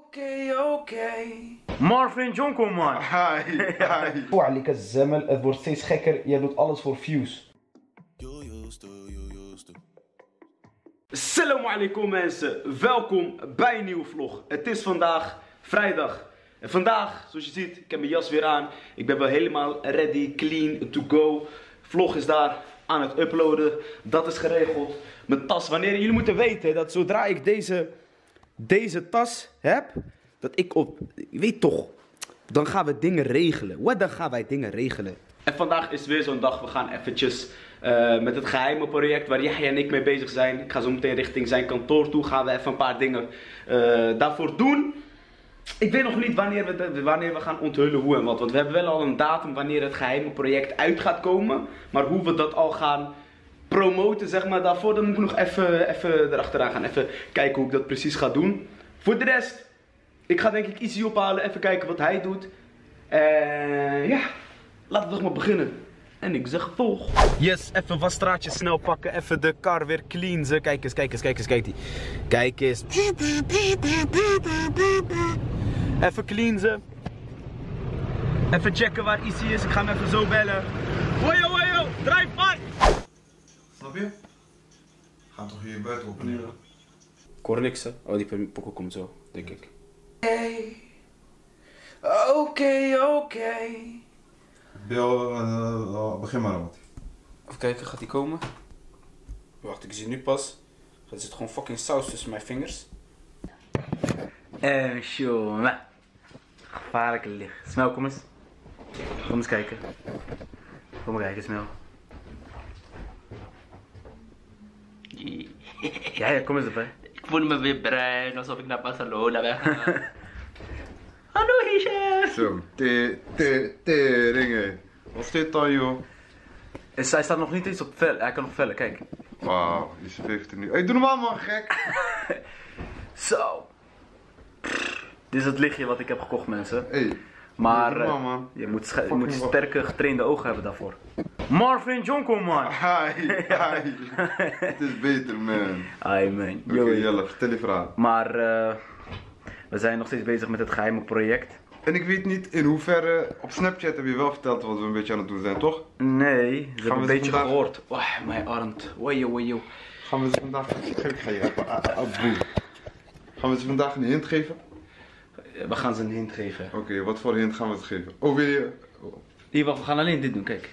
Oké. Marvin Jonko, man. Hi. Wa'alik az-zamal, het wordt steeds gekker. Jij doet alles voor views. Assalamu alaikum mensen. Welkom bij een nieuwe vlog. Het is vandaag vrijdag. En vandaag, zoals je ziet, ik heb mijn jas weer aan. Ik ben wel helemaal ready, clean, to go. Vlog is daar aan het uploaden. Dat is geregeld. Mijn tas, wanneer jullie moeten weten dat zodra ik deze tas heb, dat ik je weet toch, dan gaan we dingen regelen. Dan gaan wij dingen regelen. En vandaag is weer zo'n dag. We gaan eventjes met het geheime project waar Yahya en ik mee bezig zijn. Ik ga zo meteen richting zijn kantoor toe. Gaan we even een paar dingen daarvoor doen. Ik weet nog niet wanneer we gaan onthullen hoe en wat. Want we hebben wel al een datum wanneer het geheime project uit gaat komen. Maar hoe we dat al gaan promoten, zeg maar, daarvoor, dan moet ik nog even erachteraan gaan. Even kijken hoe ik dat precies ga doen. Voor de rest, ik ga denk ik Easy ophalen. Even kijken wat hij doet. Ja, laten we toch maar beginnen. En ik zeg volg. Yes, even wat straatjes snel pakken. Even de kar weer cleansen. Kijk eens, kijk eens, kijk eens, kijk die. Kijk eens. Even cleansen. Even checken waar Easy is. Ik ga hem even zo bellen. Wojo, wojo, drive by. Snap je? Ga toch hier buiten op en neer. Ik hoor niks, hè? Oh, die pokoe komt zo, denk ik. Oké. Begin maar wat. Even kijken, gaat die komen? Wacht, ik zie nu pas. Er zit gewoon fucking saus tussen mijn vingers. Jongen. Gevaarlijke licht. Smel, kom eens. Kom eens kijken. Kom maar kijken, Smel. Ja, kom eens erbij. Ik voel me weer bruin, alsof ik naar Barcelona ben gegaan. Hallo Hisham! Zo, teringen. Wat is dit dan, joh? Hij staat nog niet eens op vel. Hij kan nog vellen, kijk. Wauw, die zweeft er nu. Hey, doe normaal, man, gek! Zo. Dit is het lichtje wat ik heb gekocht, mensen. Hey, maar doe normaal, man. je moet sterke getrainde ogen hebben daarvoor. Marvin Jonko, man. Hi. Het is beter, man. Hi, man. Oké, Jelle, vertel je verhaal. Maar we zijn nog steeds bezig met het geheime project. En ik weet niet in hoeverre, op Snapchat heb je wel verteld wat we een beetje aan het doen zijn, toch? Nee, ze hebben een beetje vandaag gehoord. Oh, mijn arm. Wojo. Gaan we ze vandaag... Ik ga je even afboeien. Gaan we ze vandaag een hint geven? We gaan ze een hint geven. Oké, wat voor hint gaan we ze geven? Oh, wil je... Hier, wacht, we gaan alleen dit doen, kijk.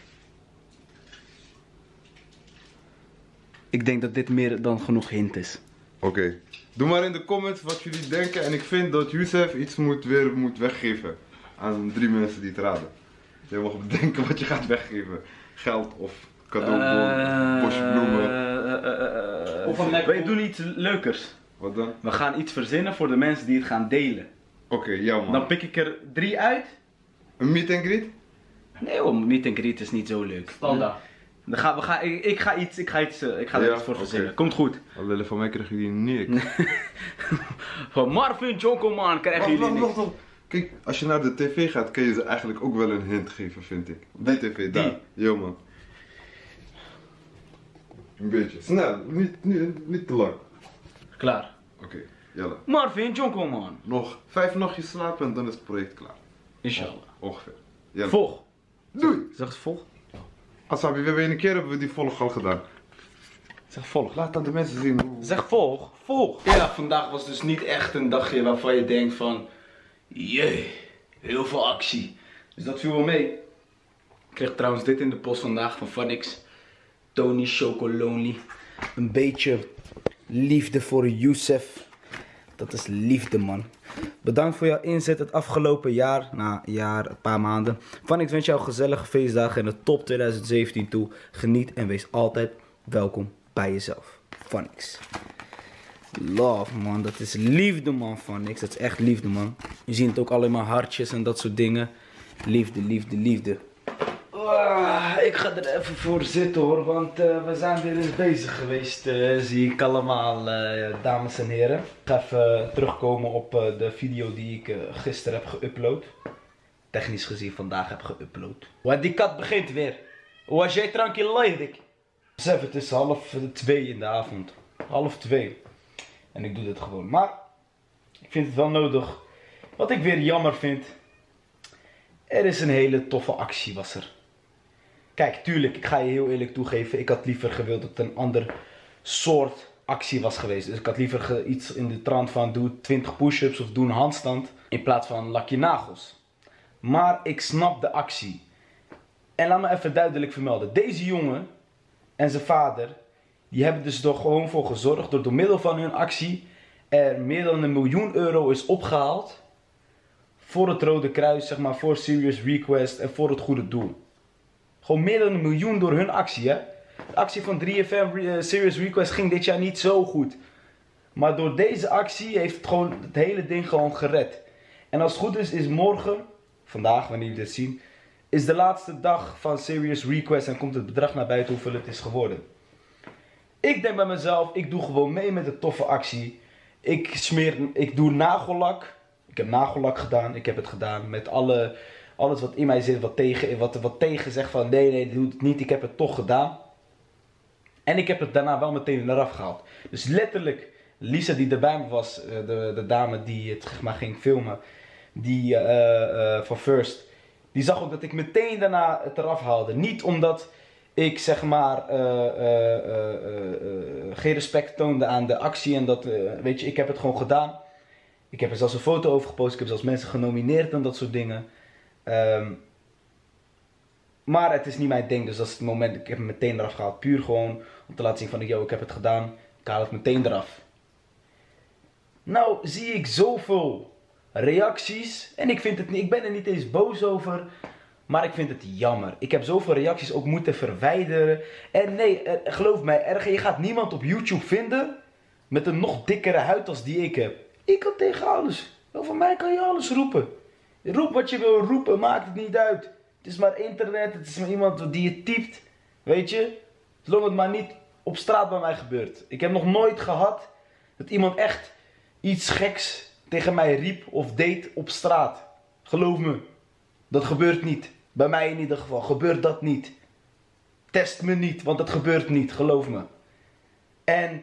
Ik denk dat dit meer dan genoeg hint is. Oké. Doe maar in de comments wat jullie denken. En ik vind dat Youssef iets moet weggeven aan 3 mensen die het raden. Je mag bedenken wat je gaat weggeven. Geld of cadeaubon, bosje bloemen. Of wij doen iets leukers. Wat dan? We gaan iets verzinnen voor de mensen die het gaan delen. Oké, ja man. Dan pik ik er 3 uit. Een meet and greet? Nee hoor, meet and greet is niet zo leuk. Standaard. Ik ga er iets voor verzinnen. Komt goed. Allee, van mij krijgen jullie niks. Van Marvin Jonko, man, krijgen jullie niks. Wacht. Kijk, als je naar de tv gaat, kun je ze eigenlijk ook wel een hint geven, vind ik. Die tv, daar. Yo man. Een beetje. Snel, niet te lang. Klaar. Oké, Jelle. Marvin Jonko, man. Nog 5 nachtjes slapen en dan is het project klaar. Inshallah. Ongeveer. Jelle. Volg. Doei! Zeg het volg. Asabi, we hebben een keer die volg al gedaan. Zeg volg. Laat aan de mensen zien hoe... Zeg volg. Volg. Ja, vandaag was dus niet echt een dagje waarvan je denkt van... Jee, heel veel actie. Dus dat viel wel mee. Ik kreeg trouwens dit in de post vandaag van Vanix. Tony Chocolonely. Een beetje liefde voor Youssef. Dat is liefde, man. Bedankt voor jouw inzet het afgelopen jaar. Een paar maanden. Vanix wens jou gezellige feestdagen en de top 2017 toe. Geniet en wees altijd welkom bij jezelf. Vanix. Love, man. Dat is liefde, man, Vanix. Dat is echt liefde, man. Je ziet het ook alleen maar hartjes en dat soort dingen. Liefde. Ik ga er even voor zitten, hoor. Want we zijn weer eens bezig geweest, zie ik allemaal, dames en heren. Ik ga even terugkomen op de video die ik gisteren heb geüpload. Technisch gezien vandaag heb geüpload. Want die kat begint weer. Was jij tranquil live? Besef, het is 1:30 in de avond. 1:30. En ik doe dit gewoon. Maar ik vind het wel nodig Wat ik weer jammer vind. Er is een hele toffe actie was er. Kijk, tuurlijk, ik ga je heel eerlijk toegeven. Ik had liever gewild dat het een ander soort actie was geweest. Dus ik had liever iets in de trant van doe 20 push-ups of doe een handstand. In plaats van lak je nagels. Maar ik snap de actie. En laat me even duidelijk vermelden. Deze jongen en zijn vader, die hebben dus er gewoon voor gezorgd. Door middel van hun actie er meer dan €1 miljoen is opgehaald. Voor het Rode Kruis, zeg maar, voor Serious Request en voor het goede doel. Gewoon meer dan €1 miljoen door hun actie, hè. De actie van 3FM Serious Request ging dit jaar niet zo goed. Maar door deze actie heeft het gewoon het hele ding gewoon gered. En als het goed is morgen, vandaag wanneer jullie dit zien, is de laatste dag van Serious Request en komt het bedrag naar buiten hoeveel het is geworden. Ik denk bij mezelf, ik doe gewoon mee met de toffe actie. Ik doe nagellak. Ik heb nagellak gedaan. Ik heb het gedaan met alles wat in mij zit, wat tegen zegt van nee, doe het niet. Ik heb het toch gedaan. En ik heb het daarna wel meteen eraf gehaald. Dus letterlijk, Lisa die erbij was, de dame die het maar ging filmen, die van First, die zag ook dat ik meteen daarna het eraf haalde. Niet omdat ik zeg maar geen respect toonde aan de actie en dat, weet je, ik heb het gewoon gedaan. Ik heb er zelfs een foto over gepost, ik heb zelfs mensen genomineerd en dat soort dingen. Maar het is niet mijn ding, dus dat is het moment, ik heb het meteen eraf gehaald. Puur gewoon om te laten zien van, yo, ik heb het gedaan, ik haal het meteen eraf. Nou zie ik zoveel reacties en ik ben er niet eens boos over, maar ik vind het jammer. Ik heb zoveel reacties ook moeten verwijderen. En nee, geloof mij, je gaat niemand op YouTube vinden met een nog dikkere huid als die ik heb. Ik kan tegen alles. Over mij kan je alles roepen. Roep wat je wil roepen, maakt het niet uit. Het is maar internet, het is maar iemand die je typt. Weet je? Zolang het maar niet op straat bij mij gebeurt. Ik heb nog nooit gehad dat iemand echt iets geks tegen mij riep of deed op straat. Geloof me, dat gebeurt niet. Bij mij in ieder geval, gebeurt dat niet. Test me niet, want dat gebeurt niet, geloof me. En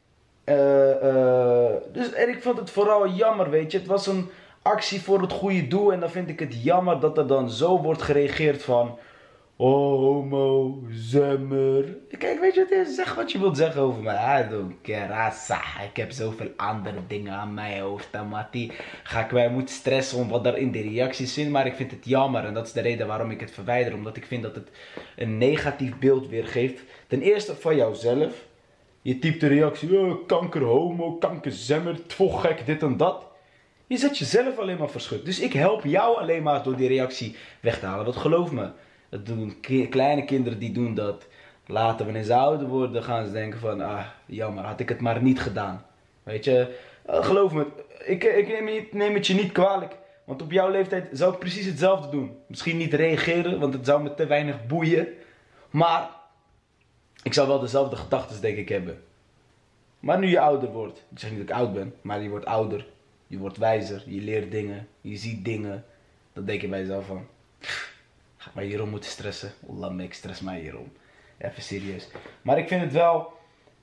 ik vond het vooral jammer, weet je. Het was een actie voor het goede doel en dan vind ik het jammer dat er dan zo wordt gereageerd van, oh, homo, zemmer. Kijk, weet je wat het is? Zeg wat je wilt zeggen over mij. I don't care, asa. Ik heb zoveel andere dingen aan mijn hoofd. Amati. Ga ik mij moeten stressen om wat er in de reacties zit. Maar ik vind het jammer en dat is de reden waarom ik het verwijder. Omdat ik vind dat het een negatief beeld weergeeft. Ten eerste van jouzelf. Je typt de reactie, oh, kanker homo, kanker zemmer, gek, dit en dat. Je zet jezelf alleen maar verschut. Dus ik help jou alleen maar door die reactie weg te halen. Want geloof me, dat doen kleine kinderen die doen dat. Later, wanneer ze ouder worden, gaan ze denken van, ah, jammer, had ik het maar niet gedaan. Weet je, geloof me, ik neem het je niet kwalijk. Want op jouw leeftijd zou ik precies hetzelfde doen. Misschien niet reageren, want het zou me te weinig boeien. Maar ik zou wel dezelfde gedachten, denk ik, hebben. Maar nu je ouder wordt, ik zeg niet dat ik oud ben, maar je wordt ouder. Je wordt wijzer, je leert dingen, je ziet dingen. Dan denk je bij jezelf van, ga ik mij hierom moeten stressen? Wallah, ik stress mij hierom. Even serieus. Maar ik vind het wel,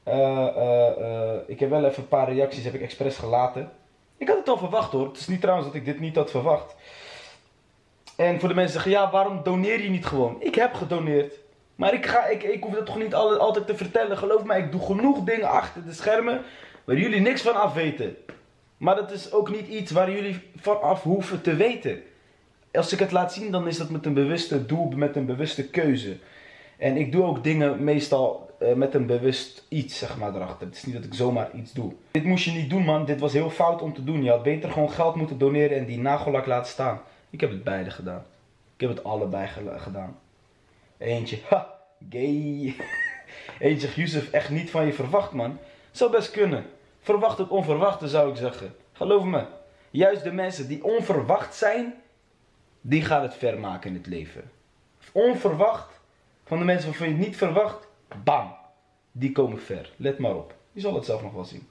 ik heb wel even een paar reacties, heb ik expres gelaten. Ik had het al verwacht hoor, het is niet trouwens dat ik dit niet had verwacht. En voor de mensen zeggen, ja, waarom doneer je niet gewoon? Ik heb gedoneerd. Maar ik hoef dat toch niet altijd te vertellen. Geloof mij, ik doe genoeg dingen achter de schermen waar jullie niks van af weten. Maar dat is ook niet iets waar jullie van af hoeven te weten. Als ik het laat zien, dan is dat met een bewuste doel, met een bewuste keuze. En ik doe ook dingen meestal met een bewust iets, zeg maar, erachter. Het is niet dat ik zomaar iets doe. Dit moest je niet doen, man. Dit was heel fout om te doen. Je had beter gewoon geld moeten doneren en die nagellak laten staan. Ik heb het beide gedaan. Ik heb het allebei gedaan. Eentje, ha, gay. Eentje, Yusuf, echt niet van je verwacht, man. Zou best kunnen. Verwacht het onverwachte, zou ik zeggen. Geloof me. Juist de mensen die onverwacht zijn, die gaan het ver maken in het leven. Onverwacht, van de mensen waarvan je het niet verwacht, bam. Die komen ver. Let maar op. Je zal het zelf nog wel zien.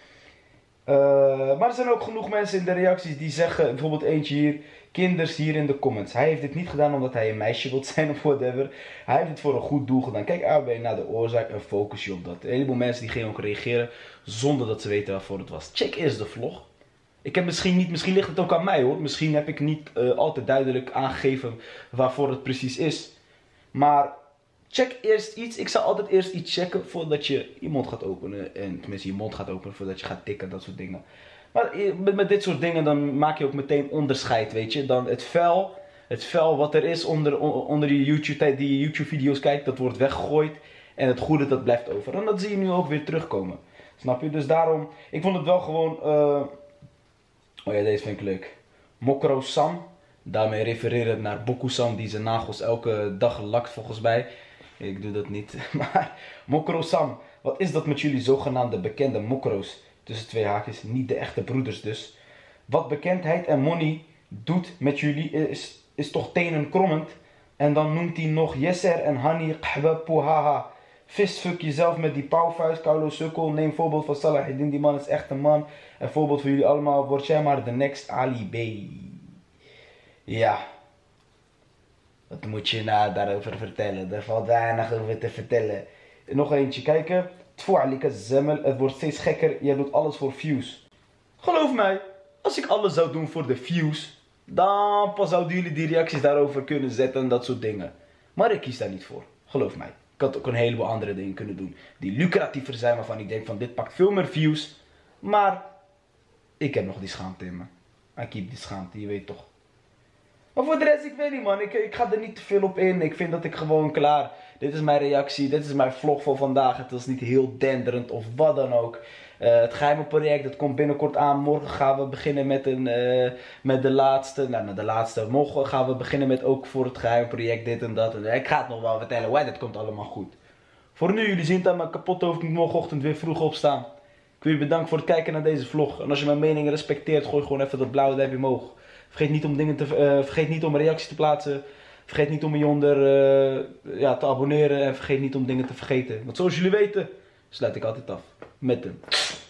Maar er zijn ook genoeg mensen in de reacties die zeggen, bijvoorbeeld eentje hier, kinders hier in de comments. Hij heeft dit niet gedaan omdat hij een meisje wil zijn of whatever. Hij heeft het voor een goed doel gedaan. Kijk uit naar de oorzaak en focus je op dat. Een heleboel mensen die gingen ook reageren zonder dat ze weten waarvoor het was. Check eerst de vlog. Ik heb misschien ligt het ook aan mij hoor. Misschien heb ik niet altijd duidelijk aangegeven waarvoor het precies is. Maar check eerst iets. Ik zou altijd eerst iets checken voordat je je mond gaat openen. En tenminste je mond gaat openen voordat je gaat tikken, dat soort dingen. Maar met dit soort dingen dan maak je ook meteen onderscheid, weet je. Dan het vuil wat er is onder die YouTube video's kijkt, dat wordt weggegooid. En het goede dat blijft over. En dat zie je nu ook weer terugkomen. Snap je? Dus daarom, ik vond het wel gewoon... Oh ja, deze vind ik leuk. Mokro Sam. Daarmee refereren naar Boku Sam die zijn nagels elke dag lakt volgens mij. Ik doe dat niet. Maar Mokro Sam. Wat is dat met jullie zogenaamde bekende mokro's? Tussen twee haakjes. Niet de echte broeders dus. Wat bekendheid en money doet met jullie is toch tenenkrommend. En dan noemt hij nog Yesser en Hani Qahwa Puhaha. Fistfuck jezelf met die pauwvuist, Kaulo Sukkel. Neem voorbeeld van Salahuddin, die man is echt een man. En voorbeeld voor jullie allemaal, word jij maar de next Ali B. Ja. Wat moet je nou daarover vertellen? Er valt weinig over te vertellen. Nog eentje, kijken. Tfu'alika zemmel, het wordt steeds gekker, jij doet alles voor views. Geloof mij, als ik alles zou doen voor de views, dan pas zouden jullie die reacties daarover kunnen zetten en dat soort dingen. Maar ik kies daar niet voor, geloof mij. Ik had ook een heleboel andere dingen kunnen doen die lucratiever zijn, waarvan ik denk van dit pakt veel meer views. Maar ik heb nog die schaamte in me. I keep die schaamte, je weet toch. Maar voor de rest, ik weet niet man, ik ga er niet te veel op in. Ik vind dat ik gewoon klaar, dit is mijn reactie, dit is mijn vlog voor vandaag. Het was niet heel denderend of wat dan ook. Het geheime project, dat komt binnenkort aan. Morgen gaan we beginnen met de laatste. Nou, de laatste. Morgen gaan we beginnen met ook voor het geheime project dit en dat. En ik ga het nog wel vertellen, waar dit komt allemaal goed. Voor nu, jullie zien het aan mijn kapot hoofd. Ik moet morgenochtend weer vroeg opstaan. Ik wil je bedanken voor het kijken naar deze vlog. En als je mijn mening respecteert, gooi gewoon even dat blauwe duimpje omhoog. Vergeet niet om een reactie te plaatsen. Vergeet niet om je onder te abonneren. En vergeet niet om dingen te vergeten. Want zoals jullie weten, sluit ik altijd af met een